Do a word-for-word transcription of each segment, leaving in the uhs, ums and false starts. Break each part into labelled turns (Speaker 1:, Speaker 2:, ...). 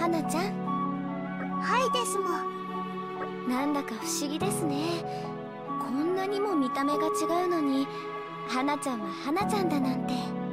Speaker 1: 花ちゃん。
Speaker 2: はいですも。
Speaker 1: なんだか不思議ですね。こんなにも見た目が違うのに花ちゃんは花ちゃんだなんて。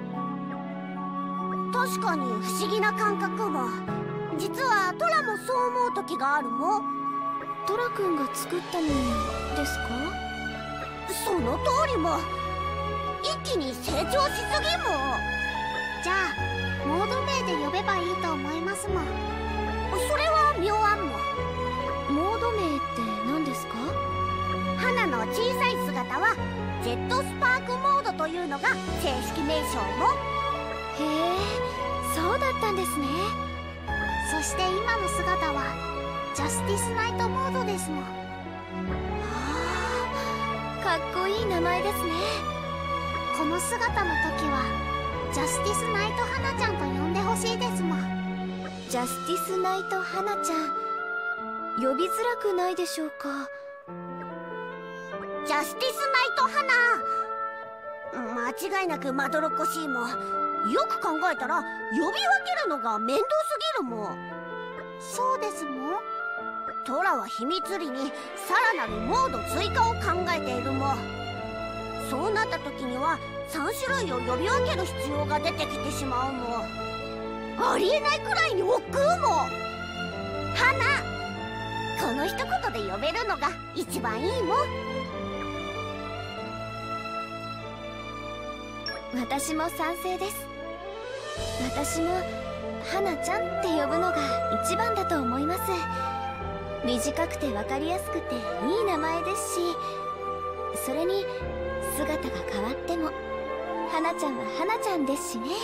Speaker 2: 確かに不思議な感覚も。実はトラもそう思う時があるも。
Speaker 1: トラくんが作ったのにですか？
Speaker 2: その通りも。一気に成長しすぎも。じゃあモード名で呼べばいいと思いますも。それは妙案も。
Speaker 1: モード名って何ですか？
Speaker 2: 花の小さい姿はジェットスパークモードというのが正式名称も。
Speaker 1: へえ、そうだったんですね。
Speaker 2: そして今の姿はジャスティスナイトモードですも。は
Speaker 1: あ、かっこいい名前ですね。
Speaker 2: この姿の時はジャスティスナイト花ちゃんと呼んでほしいですも。
Speaker 1: ジャスティスナイト花ちゃん、呼びづらくないでしょうか？
Speaker 2: ジャスティスナイト花、間違いなくまどろっこしいも。よく考えたら呼び分けるのが面倒すぎるも。そうですも。トラは秘密裏にさらなるモード追加を考えているも。そうなった時にはさん種類を呼び分ける必要が出てきてしまうも。ありえないくらいに億劫も。花、この一言で呼べるのが一番いいも。
Speaker 1: 私も賛成です。私も花ちゃんって呼ぶのが一番だと思います。短くて分かりやすくていい名前ですし、それに姿が変わっても花ちゃんは花ちゃんですしね。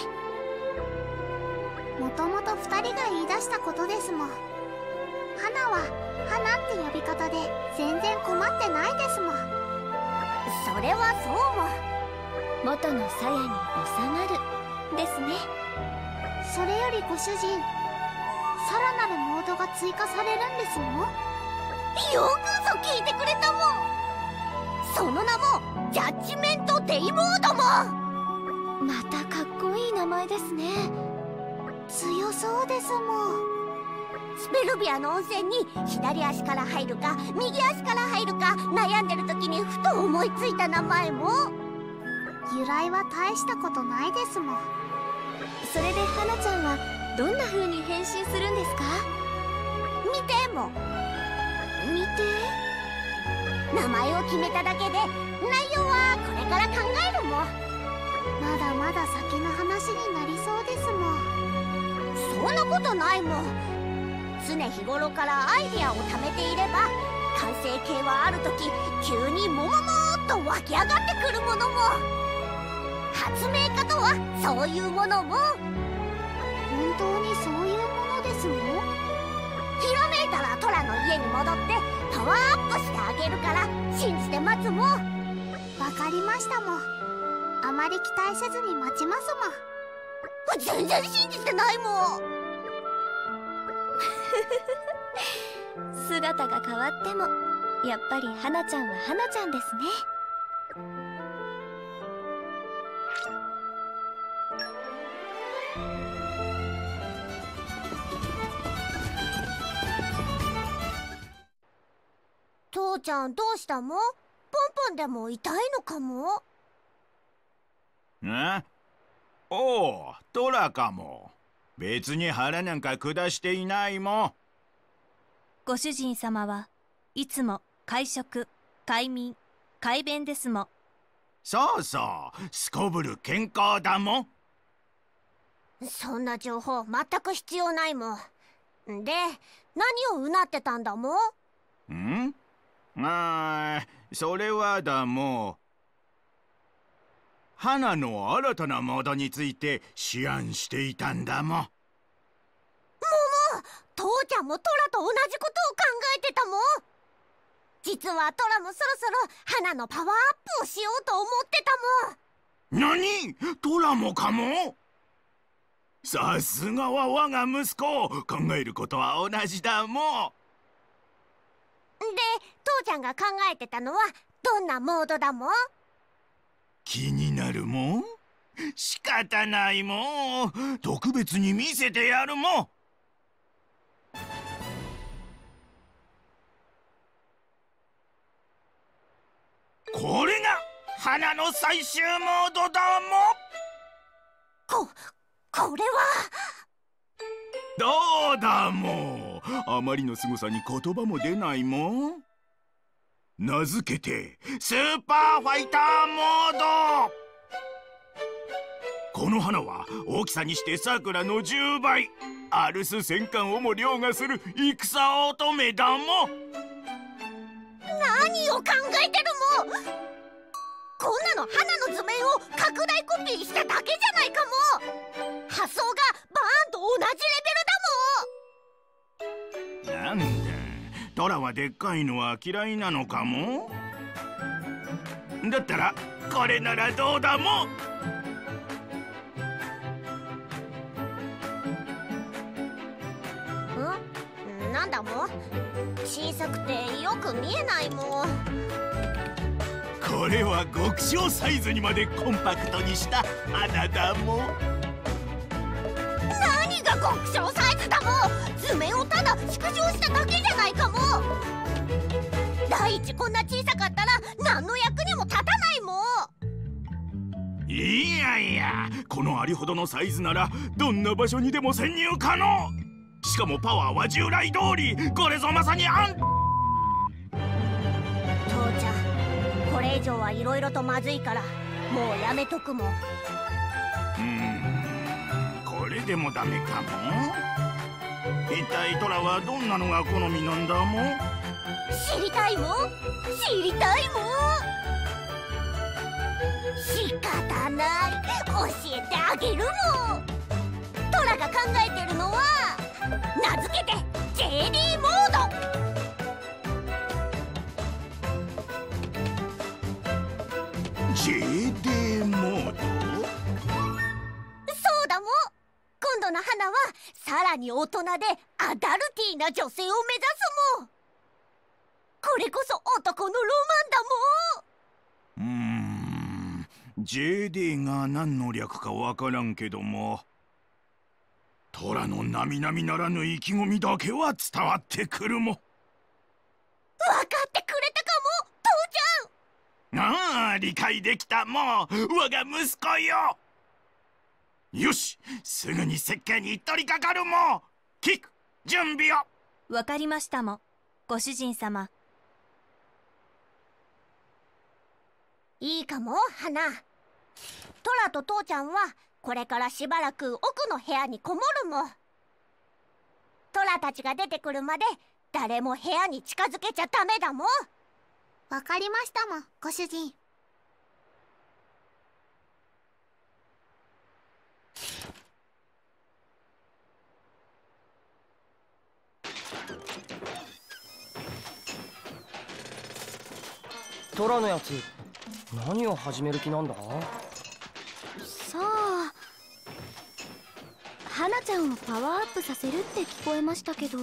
Speaker 2: もともとふたりが言い出したことですもん。花は花って呼び方で全然困ってないですもん。それはそうも。
Speaker 1: 元の鞘に収まるですね。
Speaker 2: それよりご主人、さらなるモードが追加されるんですもん。よくぞ聞いてくれたもん。その名もジャッジメントデイモードも。
Speaker 1: またかっこいい名前ですね。
Speaker 2: 強そうですもん。スペルビアの温泉に左足から入るか右足から入るか悩んでる時にふと思いついた名前も。由来は大したことないですもん。
Speaker 1: それで花ちゃんはどんな風に変身するんですか？
Speaker 2: 見ても。
Speaker 1: 見て。
Speaker 2: 名前を決めただけで内容はこれから考えるも。まだまだ先の話になりそうですもん。そんなことないもん。常日頃からアイデアを貯めていれば完成形はある時急にもももーっと湧き上がってくるものも。発明家とはそういうものも。本当にそういうものですもん。ひらめいたらトラの家に戻ってパワーアップしてあげるから信じて待つもん。わかりましたもん。あまり期待せずに待ちますもん。全然信じてないもん。
Speaker 1: 姿が変わってもやっぱり花ちゃんは花ちゃんですね。
Speaker 2: 父ちゃんどうしたも？ポンポンでも痛いのかも？
Speaker 3: ん？おお、トラかも。別に腹なんか下していないもん。
Speaker 4: ご主人様はいつも会食、快眠、快便ですもん。
Speaker 3: そうそう、すこぶる健康だもん。
Speaker 2: そんな情報全く必要ないもん。で、何をうなってたんだもん？
Speaker 3: ん？ああ、それはだもん。花の新たなモードについて思案していたんだもん。もも、
Speaker 2: 父ちゃんもトラと同じことを考えてたもん。実はトラもそろそろ花のパワーアップをしようと思ってたもん。
Speaker 3: 何？トラもかも？さすがは我が息子。考えることは同じだもん。
Speaker 2: で、父ちゃんが考えてたのはどんなモードだもん？
Speaker 3: 気になるもん？仕方ないもん。特別に見せてやるもん。 これが花の最終モードだ
Speaker 2: ここれは
Speaker 3: も。どうだもう、あまりの凄さに言葉も出ないもん。名付けてスーパーファイターモード。この花は大きさにしてさくらのじゅうばい、アルス戦艦をも凌駕する戦乙女だも。
Speaker 2: 何を考えてるも。こんなの花の図面を拡大コピーしただけじゃないかも。発想がバーンと同じレベルだもん。
Speaker 3: なんだ、トラはでっかいのは嫌いなのかも。だったらこれならどうだも。
Speaker 2: ん？なんだも？小さくてよく見えないもん。
Speaker 3: これは極小サイズにまでコンパクトにした花だも。
Speaker 2: 何が極小サイズだも。図面をただ縮小しただけじゃないかも。第一こんな小さかったら何の役にも立たないもん。
Speaker 3: いやいや、このありほどのサイズならどんな場所にでも潜入可能。しかもパワーは従来通り。これぞまさにあん。
Speaker 2: 父ちゃん、これ以上はいろいろとまずいからもうやめとくもん。
Speaker 3: うーん、これでもダメかも。一体トラはどんなのが好みなんだも。
Speaker 2: 知りたいもん、知りたいもん。仕方ない、教えてあげるもん。トラが考えてるのは名付けて ジェーディー モード。
Speaker 3: ジェーディー モード。
Speaker 2: そうだもん。今度の花はさらに大人でアダルティーな女性を目指すもん。これこそ男のロマンだもん。
Speaker 3: うーん、ジェーディー が何の略かわからんけども、トラの並々ならぬ意気込みだけは伝わってくるも。
Speaker 2: 分かってくれたかも、父ちゃん。
Speaker 3: ああ、理解できたもう、我が息子よ。よし、すぐに設計に取り掛かるも。キク、準備を。
Speaker 4: わかりましたも、ご主人様。
Speaker 2: いいかも、花。トラと父ちゃんはこれからしばらく奥の部屋にこもるもん。トラたちが出てくるまで誰も部屋に近づけちゃダメだもん。わかりましたもん、ご主人。
Speaker 5: トラのやつ、何を始める気なんだ？
Speaker 1: さあ、花ちゃんをパワーアップさせるって聞こえましたけど。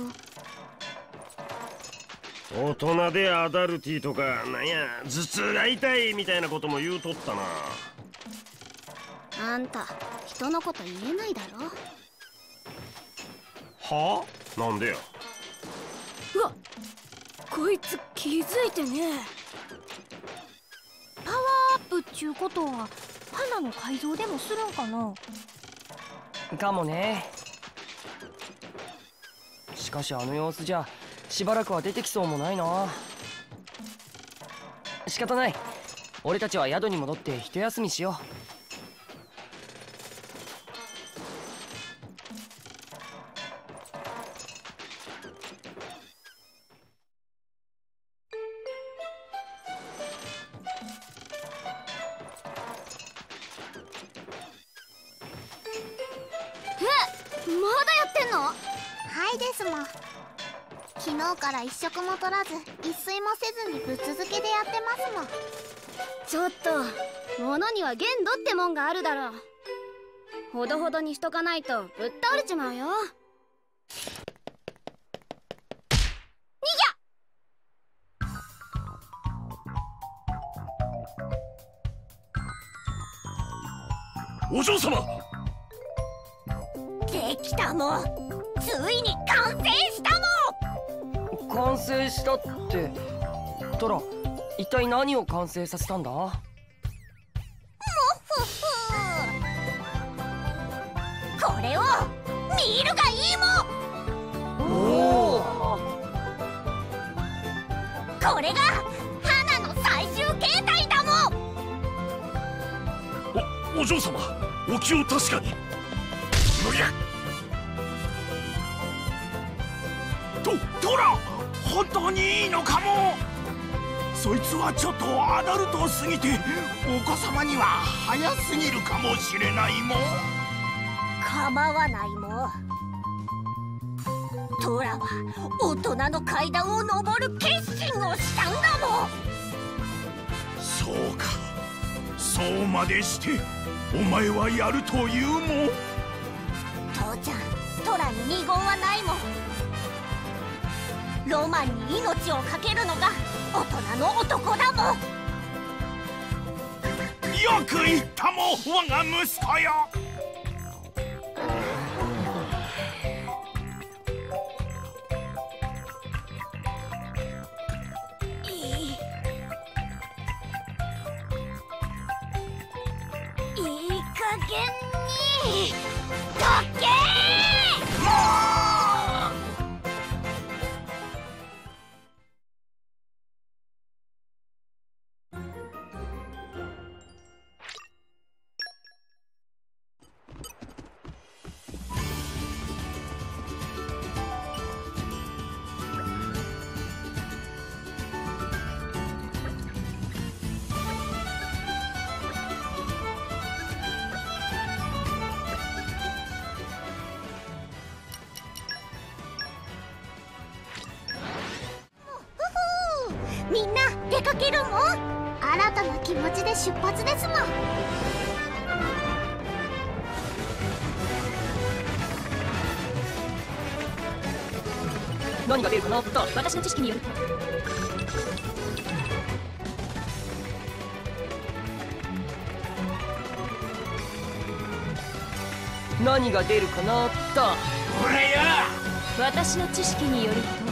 Speaker 6: 大人でアダルティとか、なんや頭痛が痛いみたいなことも言うとったな。
Speaker 1: あんた人のこと言えないだろ。
Speaker 6: はあ？なんでや。
Speaker 1: うわ、こいつ気づいてね。パワーアップっちゅうことは花の改造でもするんかな。
Speaker 5: かもね。しかしあの様子じゃしばらくは出てきそうもないな。仕方ない、俺たちは宿に戻って一休みしよう。
Speaker 2: はいですもん。昨日から一食も取らず一睡もせずにぶっ続けでやってますもん。
Speaker 1: ちょっと、物には限度ってもんがあるだろう。ほどほどにしとかないとぶっ倒れちまうよ。
Speaker 6: お嬢様。
Speaker 2: できたもん。ついに完成したもん。
Speaker 5: 完成したって、トラ、 一体何を完成させたんだ？
Speaker 2: もふふこれを見るがいいもん。
Speaker 5: おお、
Speaker 2: これが花の最終形態だもん。
Speaker 6: お、お嬢様、お気を確かに。
Speaker 3: むりゃとトラ、本当にいいのかも。そいつはちょっとアダルトすぎてお子様には早すぎるかもしれないもん。
Speaker 2: 構わないもん。トラは大人の階段を上る決心をしたんだもん。
Speaker 3: そうか、そうまでしてお前はやるというもん。
Speaker 2: 父ちゃん、トラに二言はないもん。ロマンに命を懸けるのが大人の男だもん。
Speaker 3: よく言ったも我が息子よ。
Speaker 2: いいいい加減にどけー。
Speaker 3: もう
Speaker 2: みんな出かけるもん。新たな気持ちで出発ですもん。
Speaker 5: 何が出るかなと
Speaker 4: 私の知識によると、
Speaker 5: 何が出るかなと。
Speaker 3: これや。
Speaker 4: 私の知識によると、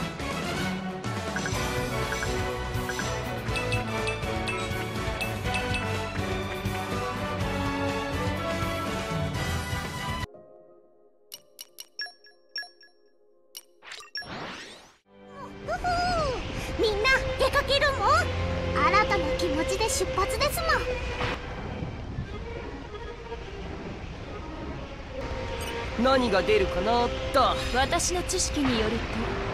Speaker 2: みんな出かけるもん。新たな気持ちで出発ですもん。
Speaker 5: 何が出るかなと。
Speaker 4: 私の知識によると、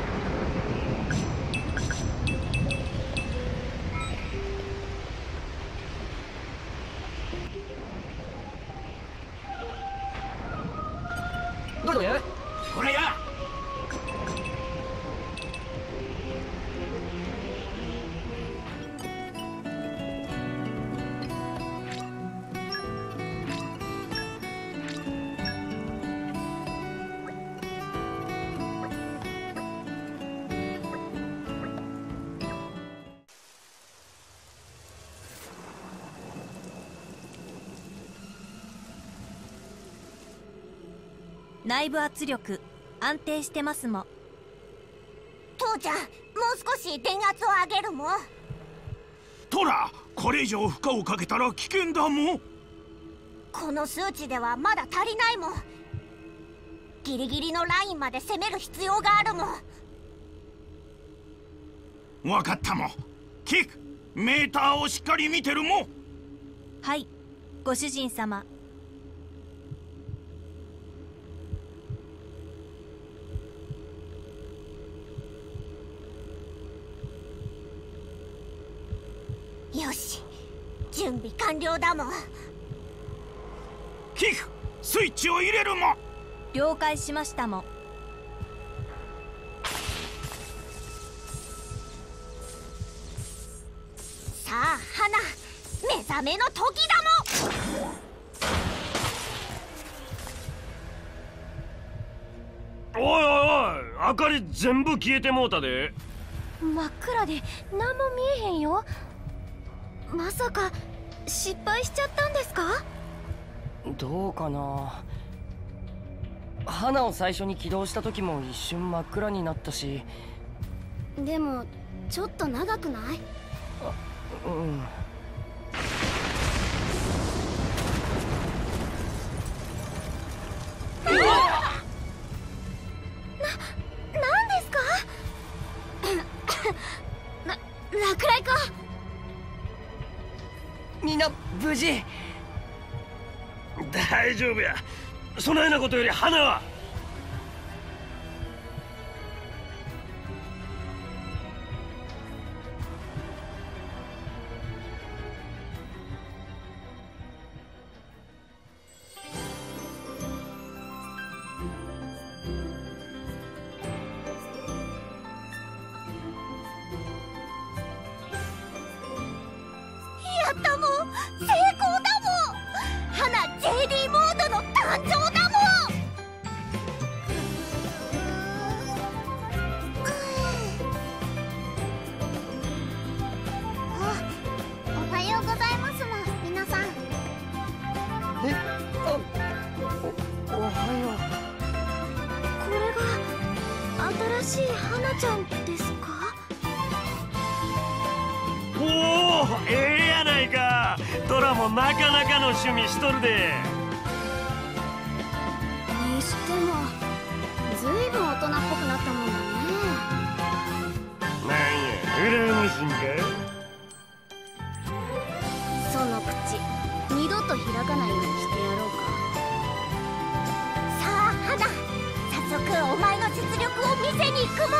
Speaker 5: どれどれ？
Speaker 3: これや。
Speaker 4: 内部圧力安定してますも。
Speaker 2: 父ちゃん、もう少し電圧を上げるもん。
Speaker 3: トラ、これ以上負荷をかけたら危険だもん。
Speaker 2: この数値ではまだ足りないもん。ギリギリのラインまで攻める必要があるもん。
Speaker 3: わかったもん。キク、メーターをしっかり見てるもん。
Speaker 4: はい、ご主人様。
Speaker 2: よし、準備完了だもん。
Speaker 3: キク、スイッチを入れるもん。
Speaker 4: 了解しましたも。
Speaker 2: さあ花、目覚めの時だもん。
Speaker 6: おいおいおい、明かり全部消えてもうたで。
Speaker 1: 真っ暗で何も見えへんよ。まさか失敗しちゃったんですか？
Speaker 5: どうかな。花を最初に起動した時も一瞬真っ暗になったし。
Speaker 1: でもちょっと長くない？
Speaker 5: うん。
Speaker 2: 落雷か。
Speaker 5: みんな無事？
Speaker 6: 大丈夫や。そないなことより花は。
Speaker 2: やったもん、成功だもん。花 ジェーディー モードの誕生だもん。お、おはようございますもん、皆さん。
Speaker 5: え、あ、お、おはよう。
Speaker 1: これが新しい花ちゃんですか？
Speaker 6: おお、ええやないか。トラもなかなかの趣味しとるで。
Speaker 1: にしてもずいぶん大人っぽくなったもんだね。
Speaker 6: なんや、羨ましいんか。
Speaker 1: その口二度と開かないようにしてやろうか。
Speaker 2: さあ花、早速お前の実力を見せに行くも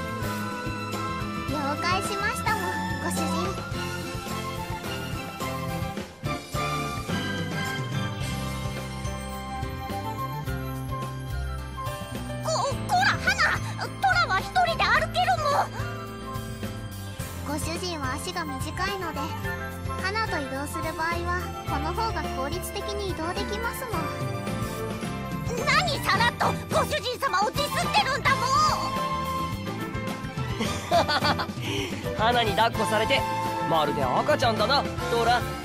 Speaker 2: ん。了解しましたもん、ご主人。ご主人は足が短いので、花と移動する場合はこの方が効率的に移動できますもん。何さらっとご主人様をディスってるんだもん。
Speaker 5: 花に抱っこされてまるで赤ちゃんだな、ドラ。